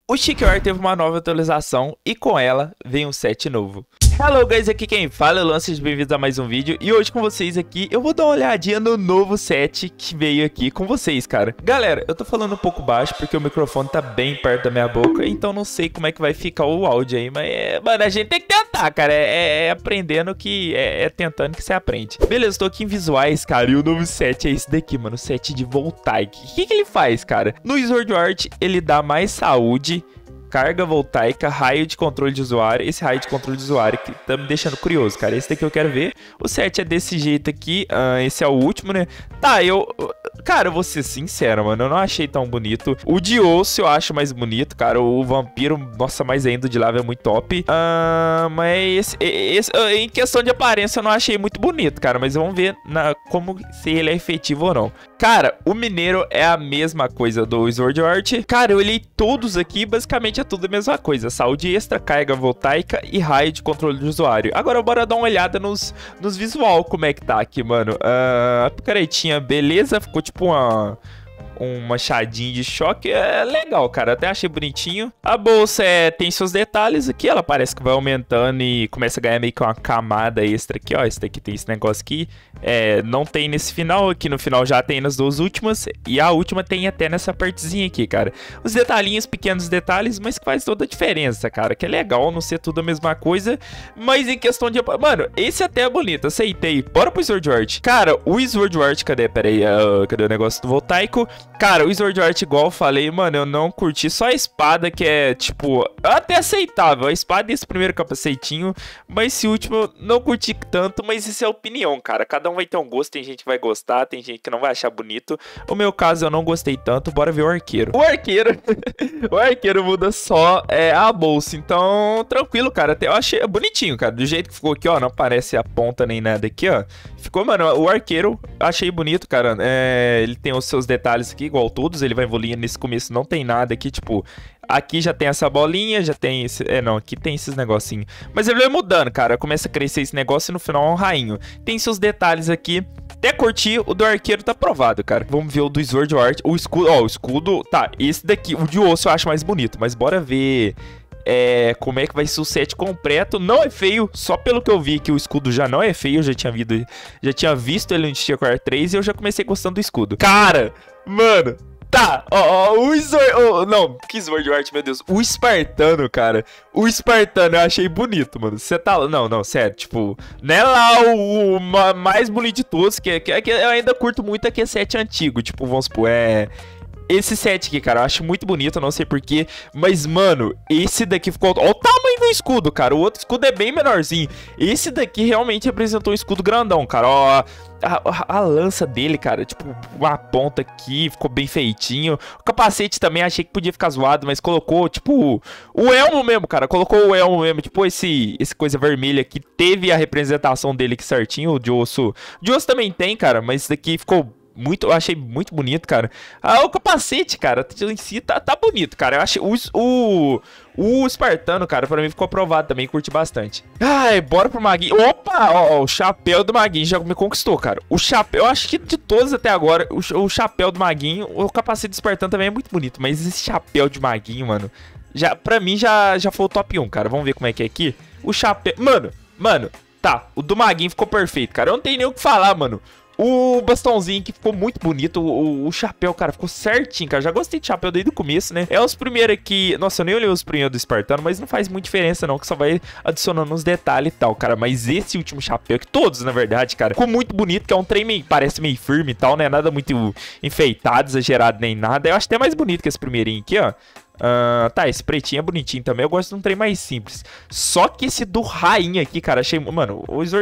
O Chicory teve uma nova atualização e com ela vem um set novo. Hello guys, aqui quem fala é o Luan, sejam bem-vindos a mais um vídeo. E hoje com vocês aqui, eu vou dar uma olhadinha no novo set que veio aqui com vocês, cara. Galera, eu tô falando um pouco baixo porque o microfone tá bem perto da minha boca, então não sei como é que vai ficar o áudio aí. Mas, mano, a gente tem que tentar, cara. É aprendendo que... É tentando que você aprende. Beleza, tô aqui em visuais, cara, e o novo set é esse daqui, mano. O set de Voltaic. O que ele faz, cara? No Sword Art, ele dá mais saúde, carga voltaica, raio de controle de usuário. Esse raio de controle de usuário que tá me deixando curioso, cara. Esse daqui eu quero ver. O set é desse jeito aqui. Esse é o último, né? Tá, cara, eu vou ser sincero, mano. Eu não achei tão bonito. O de osso eu acho mais bonito, cara. O vampiro, nossa, mais ainda de lava é muito top. Mas em questão de aparência eu não achei muito bonito, cara. Mas vamos ver como se ele é efetivo ou não. Cara, o mineiro é a mesma coisa do Sword Art. Cara, eu olhei todos aqui, basicamente é tudo a mesma coisa. Saúde extra, carga voltaica e raio de controle do usuário. Agora bora dar uma olhada nos visual, como é que tá aqui, mano. A picaretinha, beleza. Ficou tipo um machadinho de choque. É legal, cara. Até achei bonitinho. A bolsa tem seus detalhes aqui. Ela parece que vai aumentando e começa a ganhar meio que uma camada extra aqui, ó. Esse daqui tem esse negócio aqui. Não tem nesse final. Aqui no final já tem nas duas últimas. E a última tem até nessa partezinha aqui, cara. Os detalhinhos, pequenos detalhes, mas que faz toda a diferença, cara. Que é legal não ser tudo a mesma coisa. Mas em questão de... Mano, esse até é bonito. Aceitei. Bora pro Sword Art. Cara, o Sword Art... Cadê? Pera aí. Cadê o negócio do Voltaico? Cara, o Sword Art, igual eu falei, mano, eu não curti. Só a espada que é, tipo, até aceitável. A espada e esse primeiro capacetinho. Mas esse último eu não curti tanto. Mas isso é opinião, cara. Cada um vai ter um gosto. Tem gente que vai gostar, tem gente que não vai achar bonito. O meu caso, eu não gostei tanto. Bora ver o arqueiro. O arqueiro... o arqueiro muda só a bolsa. Então, tranquilo, cara. Até eu achei bonitinho, cara. Do jeito que ficou aqui, ó. Não aparece a ponta nem nada aqui, ó. Ficou, mano, o arqueiro, achei bonito, cara. Ele tem os seus detalhes aqui, igual todos. Ele vai evoluindo. Nesse começo não tem nada aqui, tipo... Aqui já tem essa bolinha, já tem esse... não, aqui tem esses negocinhos. Mas ele vai mudando, cara. Começa a crescer esse negócio e no final é um rainho. Tem seus detalhes aqui. Até curtir, o do arqueiro tá aprovado, cara. Vamos ver o do Sword Art. O escudo, ó, o escudo... Tá, esse daqui, o de osso eu acho mais bonito. Mas bora ver... como é que vai ser o set completo. Não é feio, só pelo que eu vi aqui o escudo já não é feio. Eu já tinha visto ele no Chicory 3 e eu já comecei gostando do escudo. Cara, mano, tá, não, que Sword Art, meu Deus. O espartano, cara. O espartano eu achei bonito, mano. Você tá... Não, sério, tipo... Não é lá o mais bonito de todos, que eu ainda curto muito aqui, é set antigo. Tipo, vamos supor, esse set aqui, cara, eu acho muito bonito, eu não sei porquê. Mas, mano, esse daqui ficou... Olha o tamanho do escudo, cara. O outro escudo é bem menorzinho. Esse daqui realmente representou um escudo grandão, cara. Ó, a lança dele, cara, tipo, uma ponta aqui, ficou bem feitinho. O capacete também achei que podia ficar zoado, mas colocou, tipo, o elmo mesmo, cara. Colocou o elmo mesmo, tipo, esse coisa vermelha aqui. Teve a representação dele aqui certinho. O de osso também tem, cara, mas esse daqui ficou... eu achei muito bonito, cara. O capacete, cara, em si tá bonito, cara. Eu achei o espartano, cara, pra mim ficou aprovado também, curti bastante. Ai, bora pro maguinho. Opa, ó, o chapéu do maguinho já me conquistou, cara. O chapéu, eu acho que de todos até agora, o chapéu do maguinho, o capacete do espartano também é muito bonito, mas esse chapéu de maguinho, mano, pra mim já foi o top 1, cara. Vamos ver como é que é aqui. O chapéu, mano, tá, o do maguinho ficou perfeito, cara. Eu não tenho nem o que falar, mano. O bastãozinho que ficou muito bonito. O chapéu, cara, ficou certinho, cara. Já gostei de chapéu desde o começo, né? É os primeiros aqui... Nossa, eu nem olhei os primeiros do espartano, mas não faz muita diferença, não. Que só vai adicionando uns detalhes e tal, cara. Mas esse último chapéu, que todos, na verdade, cara, ficou muito bonito. Que é um trem meio... Parece meio firme e tal, né? Nada muito enfeitado, exagerado, nem nada. Eu acho até mais bonito que esse primeirinho aqui, ó. Tá, esse pretinho é bonitinho também. Eu gosto de um trem mais simples. Só que esse do rainha aqui, cara, achei... Mano,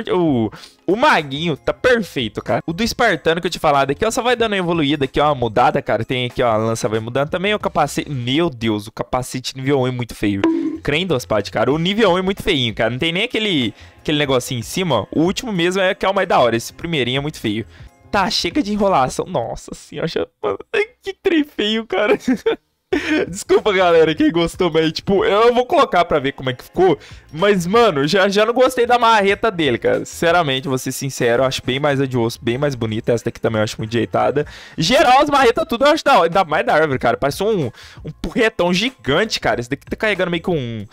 o maguinho tá perfeito, cara. O do espartano que eu te falado aqui, ó, só vai dando uma evoluída aqui, ó, uma mudada, cara. Tem aqui, ó, a lança vai mudando também. O capacete... Meu Deus, o capacete nível 1 é muito feio. Crendo as partes, cara. O nível 1 é muito feinho, cara. Não tem nem aquele negocinho em cima, ó. O último mesmo que é o mais da hora. Esse primeirinho é muito feio. Tá, chega de enrolação. Nossa senhora, que trem feio, cara. Desculpa, galera, quem gostou, mas, tipo, eu vou colocar pra ver como é que ficou. Mas, mano, já não gostei da marreta dele, cara. Sinceramente, vou ser sincero, eu acho bem mais a de osso, bem mais bonita. Essa daqui também eu acho muito ajeitada. Geral, as marretas tudo eu acho da hora. Ainda mais da árvore, cara. Parece um porretão gigante, cara. Esse daqui tá carregando meio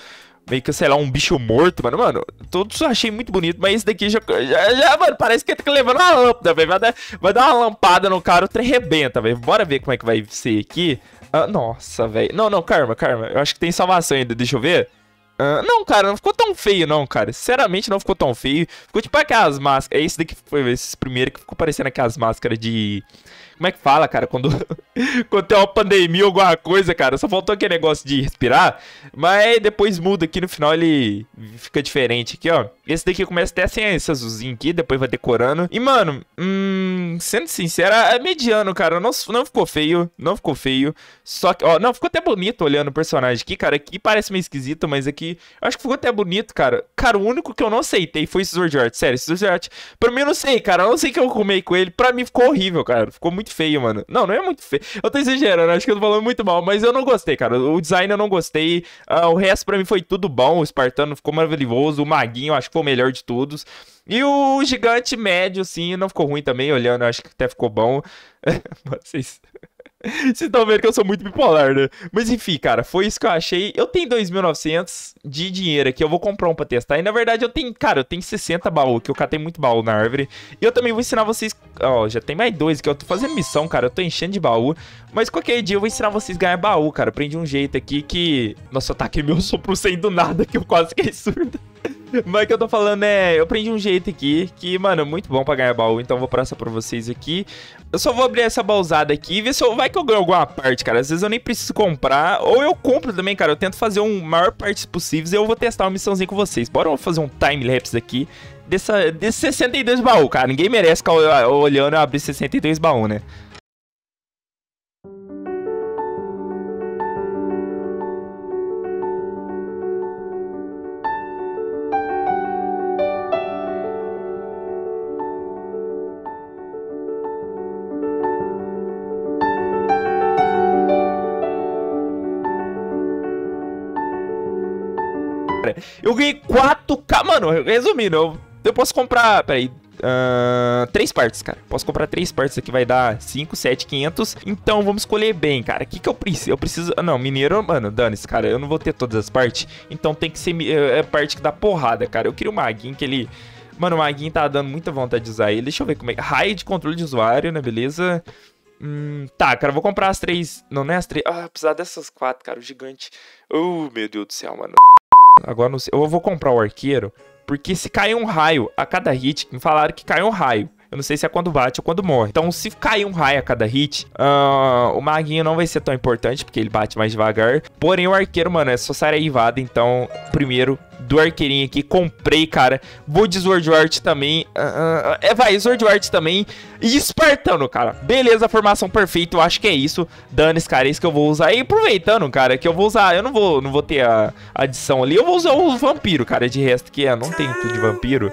que, sei lá, um bicho morto, mano. Mano, todos eu achei muito bonito, mas esse daqui já mano, parece que ele tá levando uma lâmpada, velho. Vai dar uma lampada no cara, o trem rebenta, velho. Bora ver como é que vai ser aqui. Nossa, velho. Não, calma. Eu acho que tem salvação ainda, deixa eu ver. Não, cara, não ficou tão feio, não, cara. Sinceramente, não ficou tão feio. Ficou tipo aquelas máscaras. Esse daqui foi esse primeiro que ficou parecendo aquelas máscaras de... Como é que fala, cara? Quando tem uma pandemia ou alguma coisa, cara, só faltou aquele negócio de respirar. Mas depois muda aqui no final, ele fica diferente aqui, ó. Esse daqui começa até sem esse azulzinho aqui, depois vai decorando. E, mano, sendo sincero, é mediano, cara. Não ficou feio, não ficou feio. Só que, ó, não, ficou até bonito olhando o personagem aqui, cara. Aqui parece meio esquisito, mas aqui eu acho que ficou até bonito, cara. Cara, o único que eu não aceitei foi esse Sword Art. Sério, esse Sword Art, pra mim eu não sei, cara. Eu não sei o que eu arrumei com ele. Pra mim ficou horrível, cara. Ficou muito feio, mano. Não é muito feio. Eu tô exagerando, acho que eu tô falando muito mal, mas eu não gostei, cara. O design eu não gostei. O resto pra mim foi tudo bom. O Espartano ficou maravilhoso. O Maguinho, acho que foi o melhor de todos. E o gigante médio, assim, não ficou ruim também. Olhando, acho que até ficou bom. Vocês estão vendo que eu sou muito bipolar, né? Mas enfim, cara, foi isso que eu achei. Eu tenho 2.900 de dinheiro aqui. Eu vou comprar um pra testar. E na verdade eu tenho, cara, eu tenho 60 baús, que eu catei muito baú na árvore. E eu também vou ensinar vocês. Ó, já tem mais 2 que eu tô fazendo missão, cara. Eu tô enchendo de baú. Mas qualquer dia eu vou ensinar vocês a ganhar baú, cara. Aprendi um jeito aqui que... Nossa, eu taquei meu sopro sem do nada, que eu quase fiquei surdo. Mas o que eu tô falando é... Eu aprendi um jeito aqui que, mano, é muito bom pra ganhar baú. Então eu vou passar pra vocês aqui. Eu só vou abrir essa baúzada aqui e ver se vai que eu ganho alguma parte, cara. Às vezes eu nem preciso comprar. Ou eu compro também, cara. Eu tento fazer o maior parte possível e eu vou testar uma missãozinha com vocês. Bora fazer um time-lapse aqui desse 62 baú, cara. Ninguém merece ficar olhando e abrir 62 baú, né? Eu ganhei 4K. Mano, resumindo, eu posso comprar... Peraí. 3 partes, cara. Posso comprar 3 partes aqui, vai dar 5, 7, 500. Então vamos escolher bem, cara. O que eu preciso? Eu preciso... Não, mineiro, mano, dane-se, cara. Eu não vou ter todas as partes. Então tem que ser parte que dá porrada, cara. Eu queria o Maguinho, que ele... Mano, o Maguinho tá dando muita vontade de usar ele. Deixa eu ver como é. Raio de controle de usuário, né? Beleza. Tá, cara, eu vou comprar as 3. Não é as 3. Precisar dessas 4, cara. O gigante. Meu Deus do céu, mano. Agora não sei. Eu vou comprar o arqueiro. Porque se cair um raio a cada hit, me falaram que cai um raio. Eu não sei se é quando bate ou quando morre. Então, se cair um raio a cada hit, o Maguinho não vai ser tão importante, porque ele bate mais devagar. Porém, o arqueiro, mano, é só sair aivada. Então, primeiro, do arqueirinho aqui, comprei, cara. Vou de Sword Art também. Vai, Sword Art também. E Espartano, cara. Beleza, formação perfeita. Eu acho que é isso. Dane-se, cara, é isso que eu vou usar. E aproveitando, cara, que eu vou usar... Eu não vou ter a adição ali. Eu vou usar o vampiro, cara. De resto, que não tem tudo de vampiro.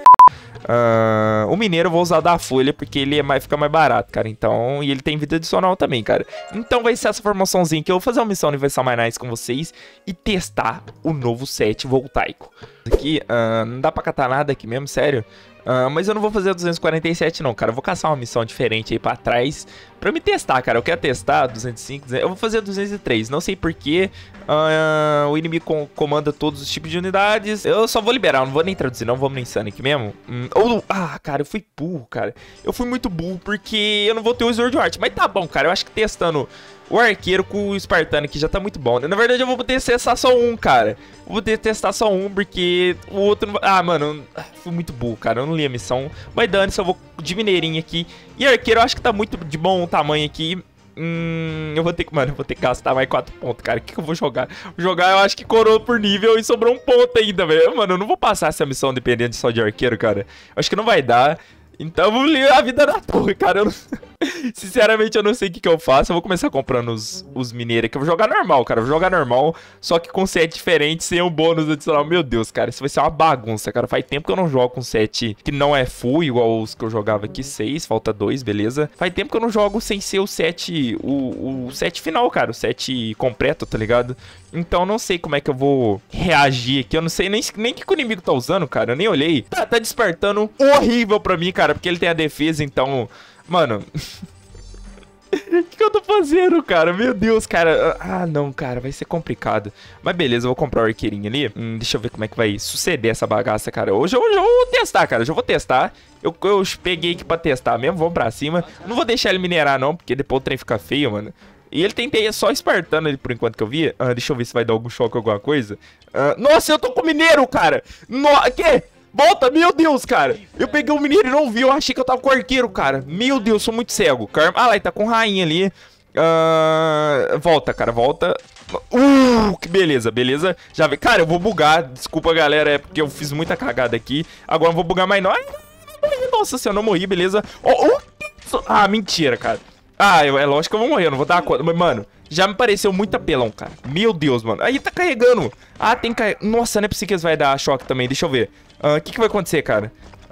O mineiro eu vou usar da folha, porque ele fica mais barato, cara. Então, e ele tem vida adicional também, cara. Então vai ser essa formaçãozinha que eu vou fazer uma missão Universal Mais Nice com vocês e testar o novo set voltaico. Aqui, não dá pra catar nada aqui mesmo, sério. Mas eu não vou fazer a 247 não, cara. Eu vou caçar uma missão diferente aí pra trás pra me testar, cara. Eu quero testar 205, eu vou fazer a 203. Não sei porquê. O inimigo comanda todos os tipos de unidades. Eu só vou liberar, eu não vou nem traduzir não. Vamos no Insane aqui mesmo. Cara, eu fui burro, cara. Eu fui muito burro porque eu não vou ter o Sword Art. Mas tá bom, cara. Eu acho que testando o arqueiro com o Espartano aqui já tá muito bom. Na verdade, eu vou poder testar só um, cara. Eu vou poder testar só um, porque o outro não vai... mano, fui muito burro, cara. Eu não li a missão. Mas dane-se, eu vou de mineirinho aqui. E arqueiro, eu acho que tá muito de bom tamanho aqui. Eu vou ter que, mano, eu vou ter que gastar mais 4 pontos, cara. O que eu vou jogar? Vou jogar, eu acho que coroa por nível e sobrou um ponto ainda, velho. Mano, eu não vou passar essa missão dependendo só de arqueiro, cara. Eu acho que não vai dar. Então, vamos ler a vida da torre, cara. Sinceramente, eu não sei o que eu faço. Eu vou começar comprando os mineiros aqui. Eu vou jogar normal, cara. Eu vou jogar normal, só que com set diferente, sem o bônus adicional. Meu Deus, cara, isso vai ser uma bagunça, cara. Faz tempo que eu não jogo com set que não é full, igual os que eu jogava aqui. 6, falta 2, beleza. Faz tempo que eu não jogo sem ser o set, o set final, cara. O set completo, tá ligado? Então, não sei como é que eu vou reagir aqui. Eu não sei nem que o inimigo tá usando, cara. Eu nem olhei. Tá despertando horrível pra mim, cara, porque ele tem a defesa, então... Mano... O que eu tô fazendo, cara? Meu Deus, cara. Ah, não, cara. Vai ser complicado. Mas beleza, eu vou comprar o arqueirinho ali. Deixa eu ver como é que vai suceder essa bagaça, cara. Hoje eu vou testar, cara. Hoje eu vou testar. Eu peguei aqui pra testar mesmo. Vamos pra cima. Não vou deixar ele minerar, não, porque depois o trem fica feio, mano. E ele tentei só espartando ele por enquanto que eu vi. Deixa eu ver se vai dar algum choque ou alguma coisa. Nossa, eu tô com mineiro, cara. Que? Volta, meu Deus, cara. Eu peguei o mineiro e não vi. Eu achei que eu tava com o arqueiro, cara. Meu Deus, sou muito cego. Ah lá, ele tá com rainha ali. Volta, cara, volta. Que beleza, beleza. Já vi. Cara, eu vou bugar. Desculpa, galera, é porque eu fiz muita cagada aqui. Agora eu vou bugar mais não. Nossa senhora, eu não morri, beleza. Mentira, cara. É lógico que eu vou morrer, eu não vou dar conta. Mas, mano, já me pareceu muito apelão, cara. Meu Deus, mano. Aí tá carregando. Tem que carregar. Nossa, não é possível que vai dar choque também. Deixa eu ver. O que vai acontecer, cara?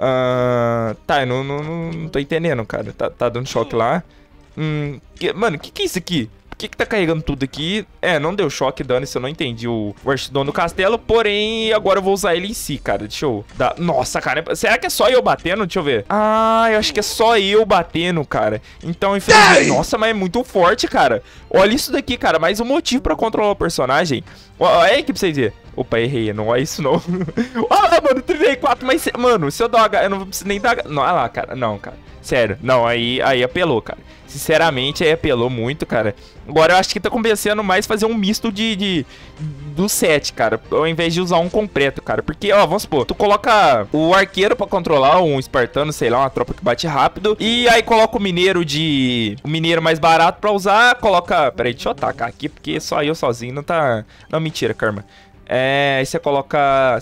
Tá, eu não tô entendendo, cara. Tá dando choque lá. Mano, que é isso aqui? Por que tá carregando tudo aqui? Não deu choque, dano, isso eu não entendi o Archidon no castelo. Porém, agora eu vou usar ele em si, cara. Deixa eu dar... Nossa, cara, será que é só eu batendo? Deixa eu ver. Eu acho que é só eu batendo, cara. Então, infelizmente... Nossa, mas é muito forte, cara. Olha isso daqui, cara. Mais um motivo pra controlar o personagem. Olha aí aqui pra vocês verem. Opa, errei. Não é isso, não. Mano, 34, mas... Mano, se eu dar H... Eu não preciso nem dar... Não, olha lá, cara. Não, cara. Sério. Não, aí apelou, cara. Sinceramente, aí apelou muito, cara. Agora eu acho que tá compensando mais fazer um misto do set, cara, ao invés de usar um completo, cara. Porque, vamos supor, tu coloca o arqueiro pra controlar, um espartano, sei lá, uma tropa que bate rápido. E aí coloca o mineiro o mineiro mais barato pra usar, coloca... Peraí, deixa eu atacar aqui, porque só eu sozinho não tá... Não, mentira, Karma. Aí você coloca...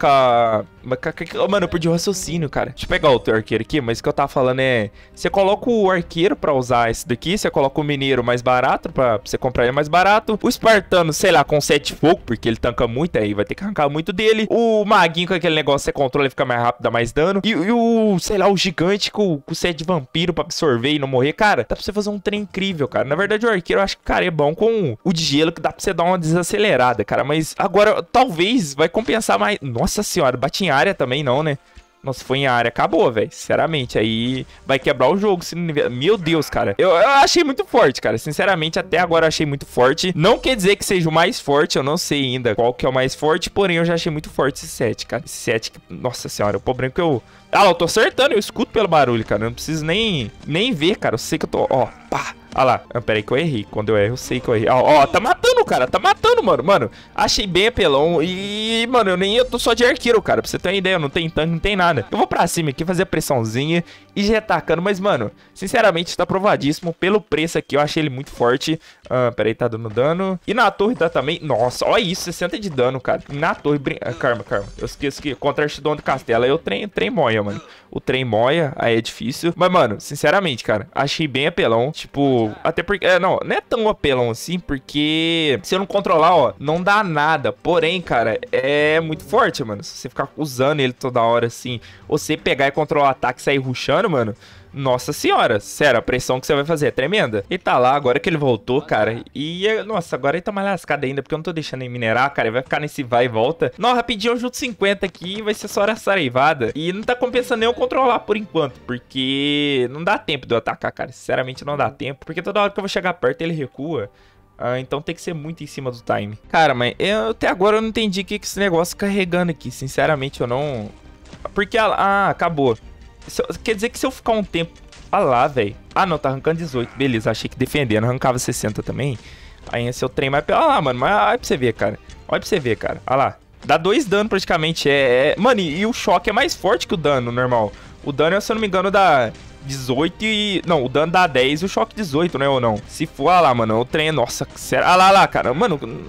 Mano, eu perdi o raciocínio, cara. Deixa eu pegar o teu arqueiro aqui, mas o que eu tava falando é... Você coloca o arqueiro pra usar esse daqui, você coloca o mineiro mais barato pra você comprar ele mais barato. O espartano, sei lá, com 7 fogo, porque ele tanca muito, aí vai ter que arrancar muito dele. O maguinho com aquele negócio, você controla, ele fica mais rápido, dá mais dano. E o, sei lá, o gigante com 7 de vampiro pra absorver e não morrer. Cara, dá pra você fazer um trem incrível, cara. Na verdade, o arqueiro, eu acho que, cara, é bom com o de gelo, que dá pra você dar uma desacelerada, cara. Mas agora, talvez, vai compensar mais... Nossa senhora, bate em área também não, né? Nossa, foi em área, acabou, velho. Sinceramente, aí vai quebrar o jogo. Meu Deus, cara. Eu achei muito forte, cara. Sinceramente, até agora eu achei muito forte. Não quer dizer que seja o mais forte. Eu não sei ainda qual que é o mais forte. Porém, eu já achei muito forte esse set, cara. Esse set que... Nossa senhora, o problema é que eu... eu tô acertando. Eu escuto pelo barulho, cara. Eu não preciso nem ver, cara. Eu sei que eu tô... Pá. Lá. Pera aí que eu errei. Quando eu erro, eu sei que eu errei. Tá matando, cara. Tá matando, mano. Mano, achei bem apelão. E, mano, eu tô só de arqueiro, cara. Pra você ter uma ideia, não tem tanque, não tem nada. Eu vou pra cima aqui, fazer a pressãozinha e já atacando. Mas, mano, sinceramente, tá provadíssimo. Pelo preço aqui, eu achei ele muito forte. Pera aí, tá dando dano. E na torre tá também... Nossa, olha isso. 60 de dano, cara. Na torre... Karma. Eu esqueço que contra Archidon do castelo. Aí o trem moia, mano. O trem moia, aí é difícil. Mas, mano, sinceramente, cara, achei bem apelão. Tipo, até porque... Não é tão apelão assim, porque se eu não controlar, não dá nada. Porém, cara, é muito forte, mano. Se você ficar usando ele toda hora, assim, você pegar e controlar o ataque e sair rushando, mano... Nossa senhora, sério, a pressão que você vai fazer é tremenda. E tá lá, agora que ele voltou, cara. E, nossa, agora ele tá mais lascado ainda, porque eu não tô deixando ele minerar, cara. Ele vai ficar nesse vai e volta. Não, rapidinho eu junto 50 aqui e vai ser só hora saraivada. E não tá compensando nem eu controlar por enquanto, porque não dá tempo de eu atacar, cara. Sinceramente, não dá tempo, porque toda hora que eu vou chegar perto ele recua. Então tem que ser muito em cima do time. Cara, mas até agora eu não entendi o que esse negócio carregando aqui. Sinceramente, eu não... Porque, acabou. Quer dizer que se eu ficar um tempo... lá, velho. Não, tá arrancando 18. Beleza, achei que defendendo. Arrancava 60 também. Aí esse é o trem mais... Olha lá, mano. Mas olha pra você ver, cara. Olha pra você ver, cara. Olha lá. Dá 2 danos praticamente. Mano, e o choque é mais forte que o dano normal. O dano, se eu não me engano, dá 18 e... Não, o dano dá 10 e o choque 18, né? Ou não? Se for, olha lá, mano. O trem... Nossa, sério. Olha lá, cara. Mano...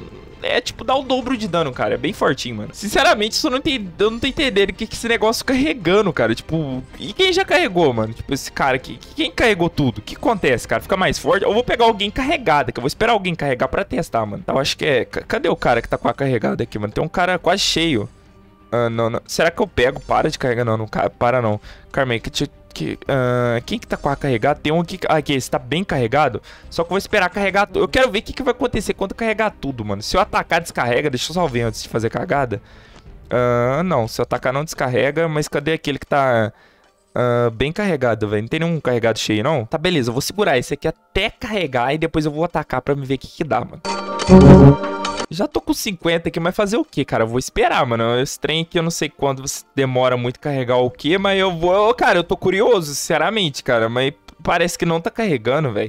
tipo, dá o dobro de dano, cara. É bem fortinho, mano. Sinceramente, eu não tô entendendo o que esse negócio carregando, cara. Tipo, e quem já carregou, mano? Tipo, esse cara aqui, quem carregou tudo? O que acontece, cara? Fica mais forte? Eu vou pegar alguém carregada, que eu vou esperar alguém carregar pra testar, mano. Então, acho que é... Cadê o cara que tá com a carregada aqui, mano? Tem um cara quase cheio. Não. Será que eu pego? Para de carregar. Não, para não. Carmen, quem que tá com a carregada? Tem um aqui. Aqui, esse tá bem carregado. Só que eu vou esperar carregar. Eu quero ver o que vai acontecer quando carregar tudo, mano. Se eu atacar, descarrega. Deixa eu só ver antes de fazer cagada. Não, se eu atacar, não descarrega. Mas cadê aquele que tá bem carregado, velho? Não tem nenhum carregado cheio, não? Tá, beleza. Eu vou segurar esse aqui até carregar. E depois eu vou atacar pra me ver o que dá, mano. Já tô com 50 aqui, mas fazer o que, cara? Eu vou esperar, mano. Esse trem aqui eu não sei quando demora muito carregar o que, mas eu vou... Cara, eu tô curioso, sinceramente, cara. Mas parece que não tá carregando, velho.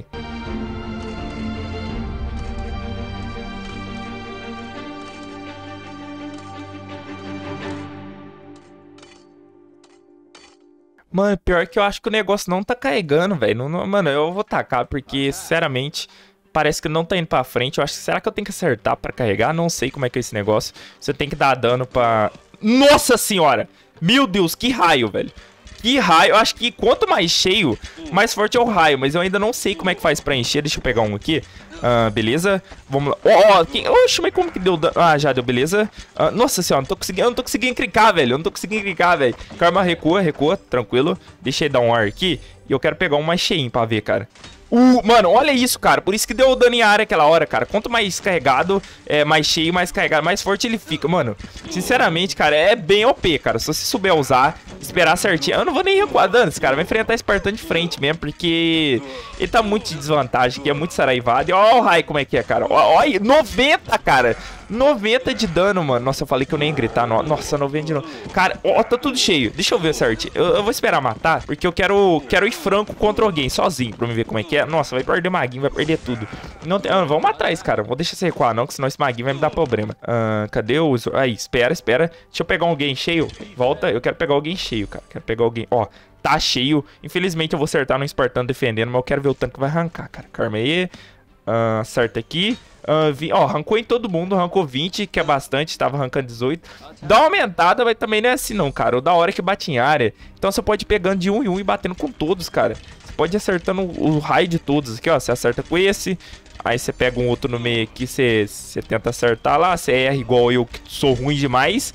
Mano, pior que eu acho que o negócio não tá carregando, velho. Mano, eu vou tacar porque, sinceramente... Parece que não tá indo pra frente. Eu acho que... Será que eu tenho que acertar pra carregar? Não sei como é que é esse negócio. Você tem que dar dano pra... Nossa senhora! Meu Deus, que raio, velho. Que raio. Eu acho que quanto mais cheio, mais forte é o raio. Mas eu ainda não sei como é que faz pra encher. Deixa eu pegar um aqui. Beleza. Vamos lá. Oxe, mas como que deu dano? Já deu, beleza. Nossa senhora, eu não tô conseguindo clicar, velho. Eu não tô conseguindo clicar, velho. Karma, recua. Tranquilo. Deixa eu dar um ar aqui. E eu quero pegar um mais cheinho pra ver, cara. Mano, olha isso, cara. Por isso que deu dano em área aquela hora, cara. Quanto mais carregado, mais cheio, mais carregado, mais forte ele fica. Mano, sinceramente, cara, é bem OP, cara. Se você souber usar, esperar certinho. Eu não vou nem recuar dano, esse cara vai enfrentar Espartano de frente mesmo, porque ele tá muito de desvantagem aqui, é muito saraivado. E ó o raio como é que é, cara. Olha, 90, cara. 90 de dano, mano. Nossa, eu falei que eu nem ia gritar. Nossa, 90 de novo. Cara, tá tudo cheio. Deixa eu ver certinho. Eu vou esperar matar, porque eu quero ir franco contra alguém, sozinho, pra me ver como é que é. Nossa, vai perder o maguinho, vai perder tudo. Não tem... vamos matar esse cara. Não vou deixar você recuar, não, que senão esse maguinho vai me dar problema. Cadê o uso? Aí, espera. Deixa eu pegar alguém cheio. Volta, eu quero pegar alguém cheio, cara. Quero pegar alguém... Ó, tá cheio. Infelizmente eu vou acertar no Espartano defendendo, mas eu quero ver o tanque que vai arrancar, cara. Karma aí. Acerta aqui. Arrancou em todo mundo, arrancou 20, que é bastante, tava arrancando 18. Dá uma aumentada, mas também não é assim não, cara. O da hora é que bate em área. Então você pode ir pegando de um em um e batendo com todos, cara. Você pode ir acertando o raio de todos aqui, ó. Você acerta com esse, aí você pega um outro no meio aqui, você tenta acertar lá. Você erra igual eu, que sou ruim demais.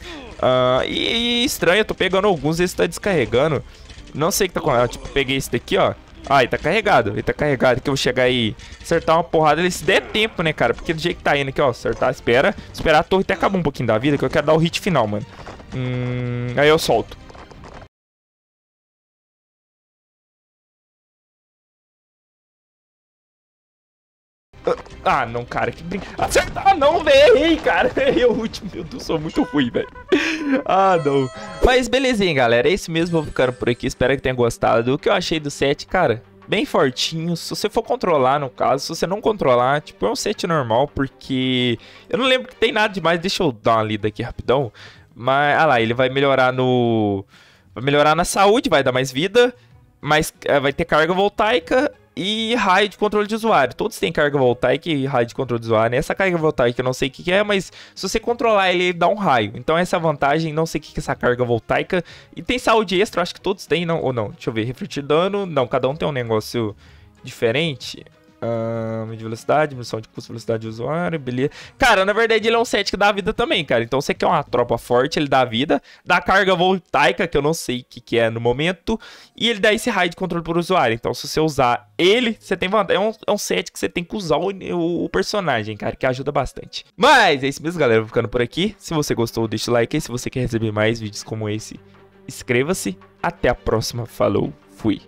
E estranho, eu tô pegando alguns e esse tá descarregando. Não sei o que tá com... Tipo, peguei esse daqui, ó. Ele tá carregado, que eu vou chegar aí, acertar uma porrada, ele se der tempo, né, cara, porque do jeito que tá indo aqui, ó, acertar, esperar a torre até acabar um pouquinho da vida, que eu quero dar o hit final, mano. Aí eu solto. Não, cara, que brincadeira. Acertar não, velho, errei, cara, errei o último, meu Deus, sou muito ruim, velho. Não. Mas belezinha, galera, é isso mesmo, vou ficando por aqui, espero que tenham gostado. O que eu achei do set, cara, bem fortinho. Se você for controlar, no caso, se você não controlar, tipo, é um set normal, porque eu não lembro que tem nada demais. Deixa eu dar uma lida aqui rapidão. Mas, lá, ele vai melhorar vai melhorar na saúde, vai dar mais vida, mas vai ter carga voltaica e raio de controle de usuário. Todos têm carga voltaica e raio de controle de usuário. Essa carga voltaica eu não sei o que é, mas se você controlar ele dá um raio. Então essa é a vantagem, não sei o que é essa carga voltaica. E tem saúde extra, acho que todos têm, não, ou não. Deixa eu ver, refletir dano. Não, cada um tem um negócio diferente. De velocidade, diminuição de custo, velocidade de usuário, beleza. Cara, na verdade ele é um set que dá vida também, cara. Então você quer uma tropa forte, ele dá vida. Dá carga voltaica, que eu não sei o que é no momento. E ele dá esse raio de controle por usuário. Então se você usar ele, você tem vantagem. É um set que você tem que usar o personagem, cara, que ajuda bastante. Mas é isso mesmo, galera. Vou ficando por aqui. Se você gostou, deixa o like aí. Se você quer receber mais vídeos como esse, inscreva-se. Até a próxima. Falou, fui.